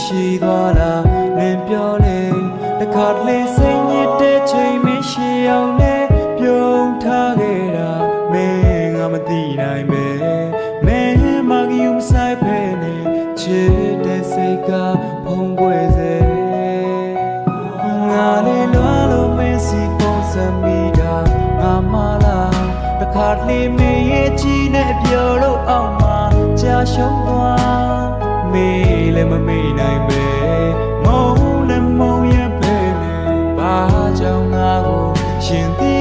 ရှိသွားတာလင်းပြောလေတခါတလေစိတ်ညစ်တဲ့ချိန်မရှိအောင်လဲပြုံးထားခဲ့တာမင်းငါမသိနိုင်ပဲမင်းမကယူမဆိုင်ဖဲနဲ့ချစ်တဲ့စိတ်ကဖုံးကွယ်စေငါလေးလွားလို့မင်းစီပုံစံမိတာငါမလားတခါတလေမင်းရဲ့ကြည်နဲ့ပြောလို့အောင်မှာကြာရှုံးသွားမေးလည်းမမေးနိုင်ပဲမုန်းလည်းမုန်းရပဲနဲ့ဘာကြောင့်ငါကိုရှင်သိ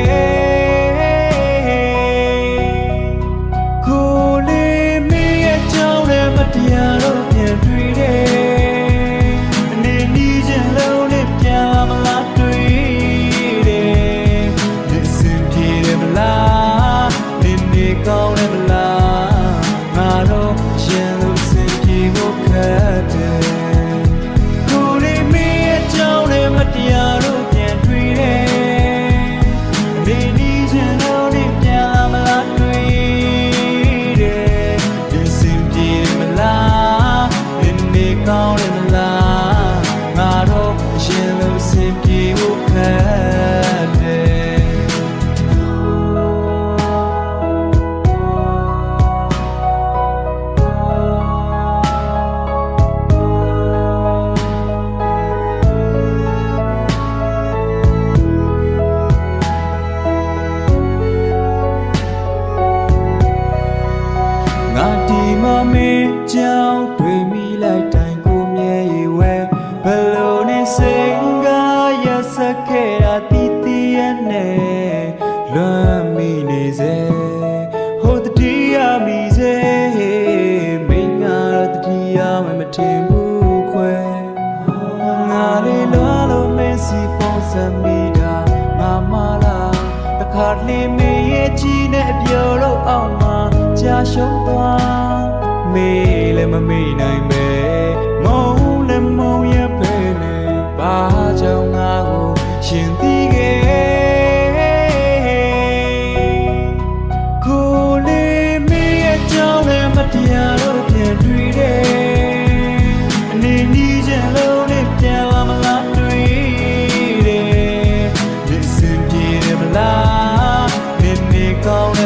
ခဲ့ကိုလေးမင်းရဲ့ကြောင့်လည်းမတရားတော့ပြန်တွေ့တယ်အနေနီးချင်လုံးနဲ့ပြန်မလားတွေ့တယ်ဒီစင်ပြေတယ်မလားဒီနေ့ကောင်းတယ်မလားငါတော့ရှင်လို့စင်ပြေဖို့ခက်တယ်ကိုလေးမင်းရဲ့ကြောင့်လည်းမတရားတော့ပြန်တွေ့တယ်အနေနီးချင်လုံးနဲ့ပြန်မလားတွေ့တယ်ဒီစင်ပြေတယ်မလားဒီနေ့ကောင်းတယ်မလားငါတော့ရှင်လို့စင်ပြေဖို့ခက်တယ်ငါဒီမမင်းကြောင့်တွေ့မိလိုက်တိုင်းကိုမြဲရဝဲဘလို့နဲ့စိတ်ကရဆက်ခဲ့တာတီးတီးရဲ့နဲ့လွမ်းမိနေစေဟိုတတိယမိစေမိငါတတိယမထင်ဘူးခွဲငါလေးလွားလို့မင်းစီပုံစံမိတာငါမလားတခါတလေမင်းရဲ့ကြည်နဲ့ပြောလို့အောင်မှာကြာရှုံးသွားမေးလည်းမမေးနိုင်ပဲမုန်းလည်းမုန်းရပဲနဲ့ဘာကြောင့်ငါကိုရှင်သိခဲ့ကိုလေးမင်းရဲ့ကြောင့်လည်းမတရားတော့ပြန်တွေ့တယ်အနေနီးချင်လုံးနဲ့ပြန်လာမလားတွေ့တယ်ဒီစင်ပြေတယ်မလားဒီနေ့ကောင်း